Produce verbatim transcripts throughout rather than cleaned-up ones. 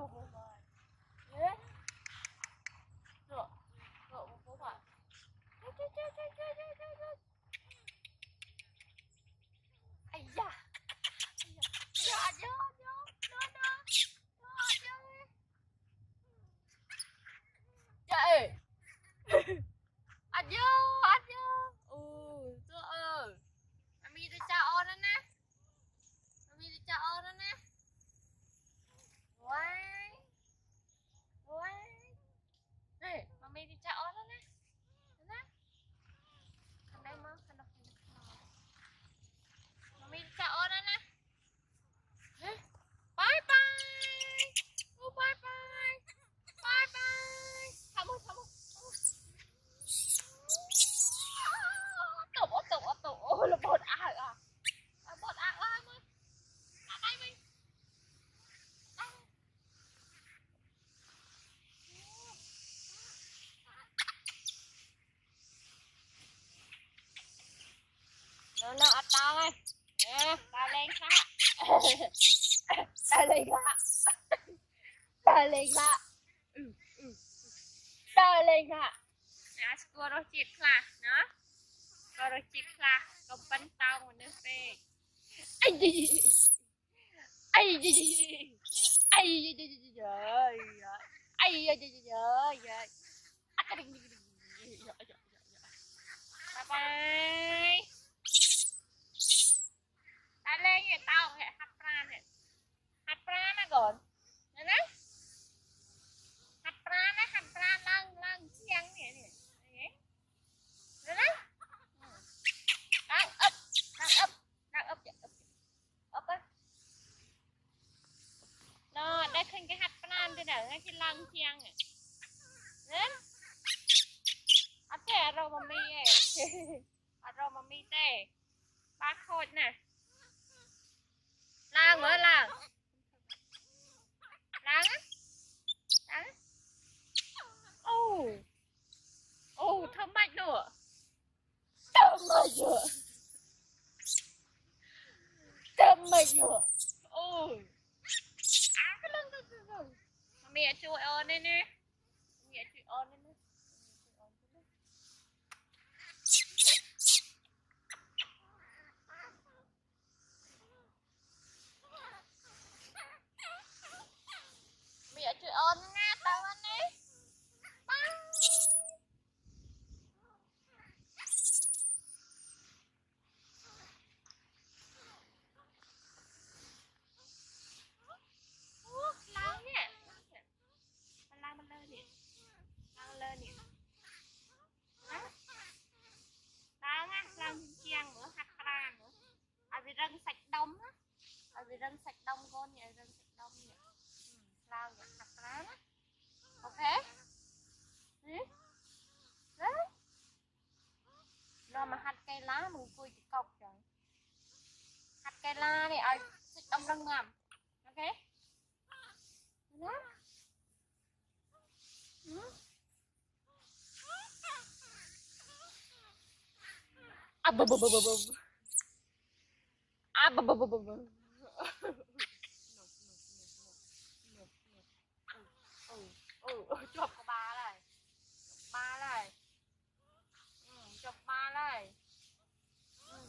Anh vô, anh vô. Ừ, chưa ơi. Mami đi chào ôn đó nè. Mami đi chào ôn đó nè. Wow. Wow. Nè, mami đi chào ôn đó nè. Nè. Thằng đây mà, thằng đọc gì. Mami đi chào ôn đó nè. Bye bye. Oh, bye bye. Bye bye. Không ơi, không ơi. Tụi, tụi, tụi. Ôi, là bột ạc à. Là bột ạc ơi, mày. À, đây mình. Nó nó ở tao ơi. Nè, tao lên khá. Tao lên khá. Tao lên khá. Ừ, ừ. Tao lên khá. Nè, score rồi chịt khá. Nó. Score rồi chịt khá. Công bánh tao một nước phê. Ây gì gì gì. Ây gì gì gì. Ây gì gì gì. Trời ơi. Ây gì gì gì. Trời ơi. Bye bye. Ta lên kìa tao kìa, hạt pra nè. Hạt pra nè còn. Nè nè. Hạt pra nè, hạt pra lăng lăng chiang nè nè. Nè nè. Đang ấp, đang ấp, đang ấp ấp. Ấp á. Nó đây khinh cái hạt pra thế nào, cái lăng chiang nè. Nè. Ấp thế rồi mà mi ấy. Rồi mà mi tê. Ba khôi nè. Lang nữa lang. Lang á. Lang á. Ô. Ô, thơm mạch nữa. Thơm mạch nữa. Thơm mạch nữa. Ôi. Á cái lưng cái lưng. Mẹ chui ơn đây nè. Mẹ chui ơn đây nè. Mẹ chui ơn nha, tao ăn đi. Lao nè. Lao mà lơ nè. Lao lơ nè. Lao nha, lao chiang nữa, hạt pra nữa. À vì răng sạch đông á. À vì răng sạch đông con nhỉ, răng sạch đông nhỉ. Lao nhỉ, hạt pra á. Ok. Đấy. Rồi mà hạt cây lá mình cùi cái cọc rồi. Hạt cây lá này ai xịt đông răng ngầm. Ok. Đó. Ừ. À bù bù bù bù bù. À bù bù bù bù bù. Chụp của bà này. Ba này. Ừ, chụp ba này. Ừ.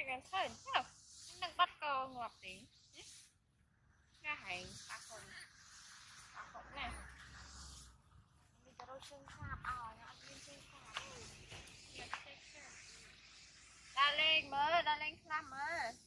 miếng khơi sao đang bắt cơ ngọt tí ra hành ba con ba con này mình cho đôi chân sạp à nó ăn lên chân sạp ra lên mơ ra lên làm mơ